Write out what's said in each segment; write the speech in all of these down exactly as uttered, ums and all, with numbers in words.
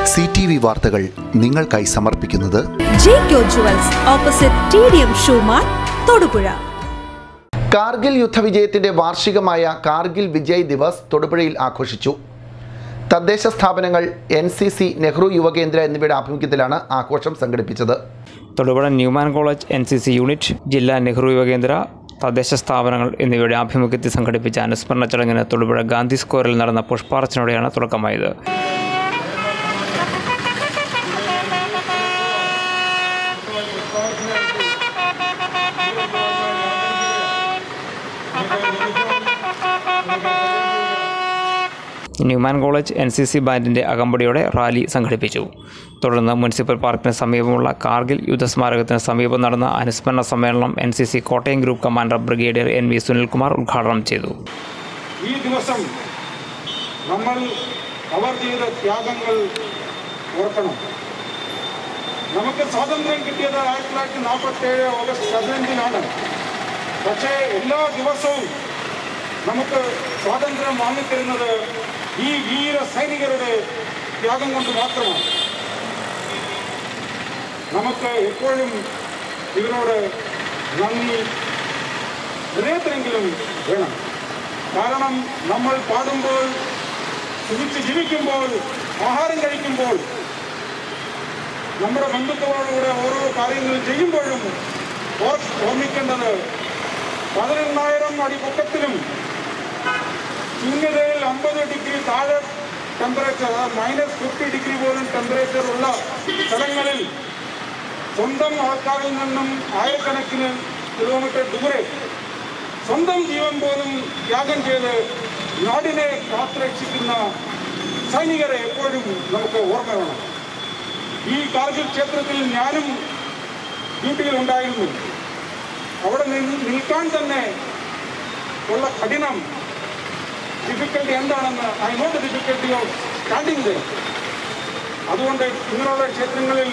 C T V വാർത്തകൾ നിങ്ങൾക്കായി സമർപ്പിക്കുന്നത് Jaico jewels opposite T D M shoemart Thodupuzha. Kargil യുദ്ധവിജയത്തിന്റെ വാർഷികമായ കാർഗിൽ വിജയ് ദിവസ് തൊടുപുഴയിൽ ആഘോഷിച്ചു. തദ്ദേശ സ്ഥാപനങ്ങൾ, N C C, Nehru Yuva Kendra എന്നിവയുടെ ആഭിമുഖ്യത്തിലാണ് ആഘോഷം സംഘടിപ്പിച്ചത്. Thodupuzha Newman college, N C C unit, ജില്ലാ നെഹ്റു യുവകേന്ദ്ര, തദ്ദേശ സ്ഥാപനങ്ങൾ എന്നിവയുടെ ആഭിമുഖ്യത്തിൽ സംഘടിപ്പിച്ച അനുസ്മരണ ചടങ്ങിന് തൊടുപുഴ ഗാന്ധി സ്ക്വയറിൽ നടന്ന പുഷ്പാർച്ചനയോടെയാണ് തുടക്കമായത്. Newman college N C C ബാൻഡിൻ്റെ അകമ്പടിയോടെ റാലി സംഘടിപ്പിച്ചു. തുടർന്ന് മുനിസിപ്പൽ പാർക്കിന് സമീപമുള്ള കാർഗിൽ യുദ്ധസ്മാരകത്തിന് സമീപം നടന്ന അനുസ്മരണ സമ്മേളനം N C C Kottayam group commander brigadier N V Sunilkumar ഉദ്ഘാടനം ചെയ്തു. ഈ ദിവസം നമ്മൾ അവർ ചെയ്ത ത്യാഗങ്ങൾ ഓർക്കണം. നമുക്ക് സ്വാതന്ത്ര്യം കിട്ടിയത് ആയിരത്തി തൊള്ളായിരത്തി നാൽപ്പത്തി ഏഴ് ഓഗസ്റ്റ് പതിനഞ്ചിനാണ്. പക്ഷേ എല്ലാ ദിവസവും നമുക്ക് സ്വാതന്ത്ര്യം വാങ്ങിത്തരുന്നത് ഈ വീര സൈനികരുടെ ത്യാഗം കൊണ്ട് മാത്രമാണ്. നമുക്ക് എപ്പോഴും ഇവരോട് നന്ദി ഹൃദയത്തിലെങ്കിലും വേണം. കാരണം നമ്മൾ പാടുമ്പോൾ, സുഖിച്ച് ജീവിക്കുമ്പോൾ, ആഹാരം കഴിക്കുമ്പോൾ, നമ്മുടെ ബന്ധുക്കളോടുകൂടെ ഓരോ കാര്യങ്ങൾ ചെയ്യുമ്പോഴും ഓർമ്മിക്കേണ്ടത് പതിനെണ്ണായിരം അടി പൊക്കത്തിലും ശൂന്യതയിൽ അമ്പത് ഡിഗ്രി താഴെ ടെമ്പറേച്ചർ, മൈനസ് ഫിഫ്റ്റി ഡിഗ്രി പോലും ടെമ്പറേച്ചർ ഉള്ള സ്ഥലങ്ങളിൽ സ്വന്തം ആൾക്കാരിൽ നിന്നും ആയിരക്കണക്കിന് കിലോമീറ്റർ ദൂരെ സ്വന്തം ജീവൻ പോലും ത്യാഗം ചെയ്ത് നാടിനെ കാത്തുരക്ഷിക്കുന്ന സൈനികരെ എപ്പോഴും നമുക്ക് ഓർമ്മ വേണം. ഈ കാർഗിൽ ക്ഷേത്രത്തിൽ ഞാനും ഡ്യൂട്ടിയിൽ ഉണ്ടായിരുന്നു. അവിടെ നിന്ന് നിൽക്കാൻ തന്നെ ഉള്ള കഠിനം, ഡിഫിക്കൽട്ടി എന്താണെന്ന് I know the difficulty of standing there. അതുകൊണ്ട് ഇങ്ങനെയുള്ള ക്ഷേത്രങ്ങളിൽ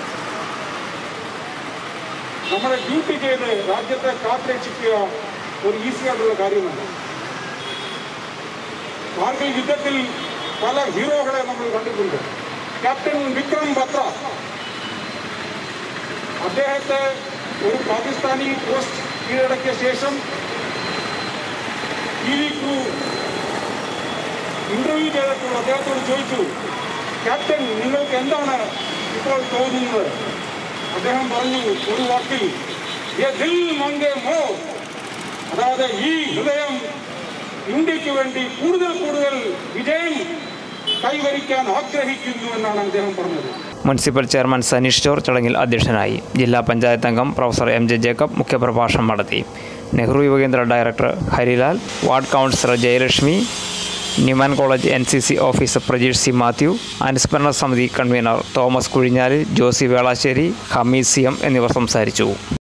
നമ്മുടെ ഡ്യൂട്ടി ചെയ്ത് രാജ്യത്തെ കാത്തുരക്ഷിക്കുക ഒരു ഈസി ആയിട്ടുള്ള കാര്യമല്ല. കാർഗിൽ യുദ്ധത്തിൽ പല ഹീറോകളെ നമ്മൾ കണ്ടിട്ടുണ്ട്. ക്യാപ്റ്റൻ വിക്രം ബത്ര, അദ്ദേഹത്തെ ഒരു പാകിസ്ഥാനി പോസ്റ്റ് കീഴടക്കിയ ശേഷം ടി വി ക്രൂ ഇന്റർവ്യൂ ചെയ്തപ്പോൾ അദ്ദേഹത്തോട് ചോദിച്ചു, ക്യാപ്റ്റൻ നിങ്ങൾക്ക് എന്താണ് ഇപ്പോൾ തോന്നുന്നത്? അദ്ദേഹം പറഞ്ഞു ഒരു വാക്കിൽ, ദിൽ മംഗെ മോ, അതായത് ഈ ഹൃദയം ഇന്ത്യക്ക് വേണ്ടി കൂടുതൽ കൂടുതൽ വിജയം കൈവരിക്കാൻ ആഗ്രഹിക്കുന്നു എന്നാണ് അദ്ദേഹം പറഞ്ഞത്. മുനിസിപ്പൽ ചെയർമാൻ സനീഷ് ജോർജ് ചടങ്ങിൽ അധ്യക്ഷനായി. ജില്ലാ പഞ്ചായത്ത് അംഗം പ്രൊഫസർ എം ജെ ജേക്കബ് മുഖ്യപ്രഭാഷണം നടത്തി. Nehru Yuva Kendra director Harilal, ward councillor Jayalakshmi, Newman college N C C officer Prajeesh C Mathew, അനുസ്മരണ സമിതി convener Thomas Kuzhinjalil, Josey Velasseri, Hameed C M എന്നിവർ സംസാരിച്ചു.